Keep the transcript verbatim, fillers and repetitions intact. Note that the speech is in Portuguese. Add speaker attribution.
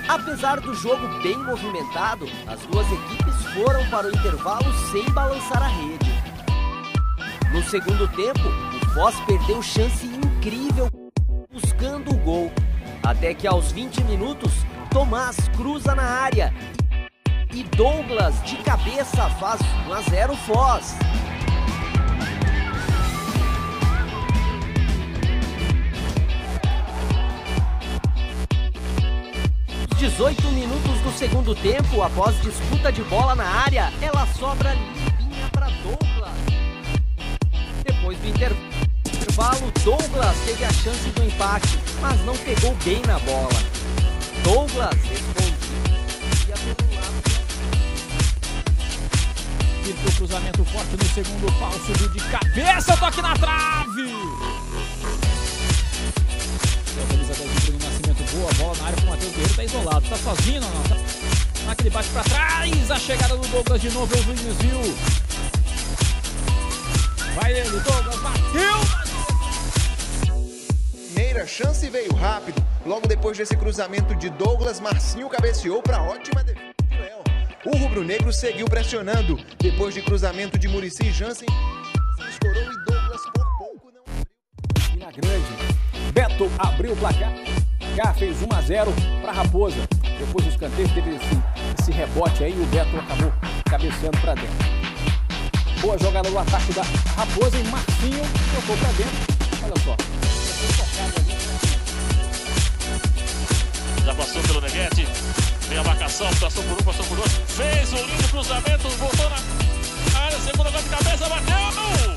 Speaker 1: Apesar do jogo bem movimentado, as duas equipes foram para o intervalo sem balançar a rede. No segundo tempo, o Foz perdeu chance incrível buscando o gol. Até que aos vinte minutos, Tomás cruza na área e Douglas de cabeça faz um a zero Foz. dezoito minutos do segundo tempo, após disputa de bola na área, ela sobra limpinha para Douglas. Depois do intervalo, Douglas teve a chance do empate, mas não pegou bem na bola. Douglas respondia pelo lado.
Speaker 2: Pintou cruzamento forte no segundo pau, subiu de cabeça, toque na trave! Boa bola na área com o Matheus Guerreiro, tá isolado, tá sozinho, não, não, tá naquele bate pra trás, a chegada do Douglas de novo, o desvio. Vai ele, Douglas, bateu!
Speaker 3: Primeira chance veio rápido, logo depois desse cruzamento de Douglas, Marcinho cabeceou para ótima defesa de Léo. O rubro-negro seguiu pressionando, depois de cruzamento de Muricy e Jansen, escorou e Douglas por pouco não abriu.
Speaker 2: E na grande, Beto abriu o placar. Já fez um a zero para Raposa. Depois dos escanteio teve esse, esse rebote aí e o Beto acabou cabeceando para dentro. Boa jogada no ataque da Raposa e Marcinho tocou para dentro. Olha só.
Speaker 4: Já passou pelo Neguete. Vem a marcação, passou por um, passou por dois. Fez o lindo cruzamento, voltou na área, segunda gol de cabeça, bateu!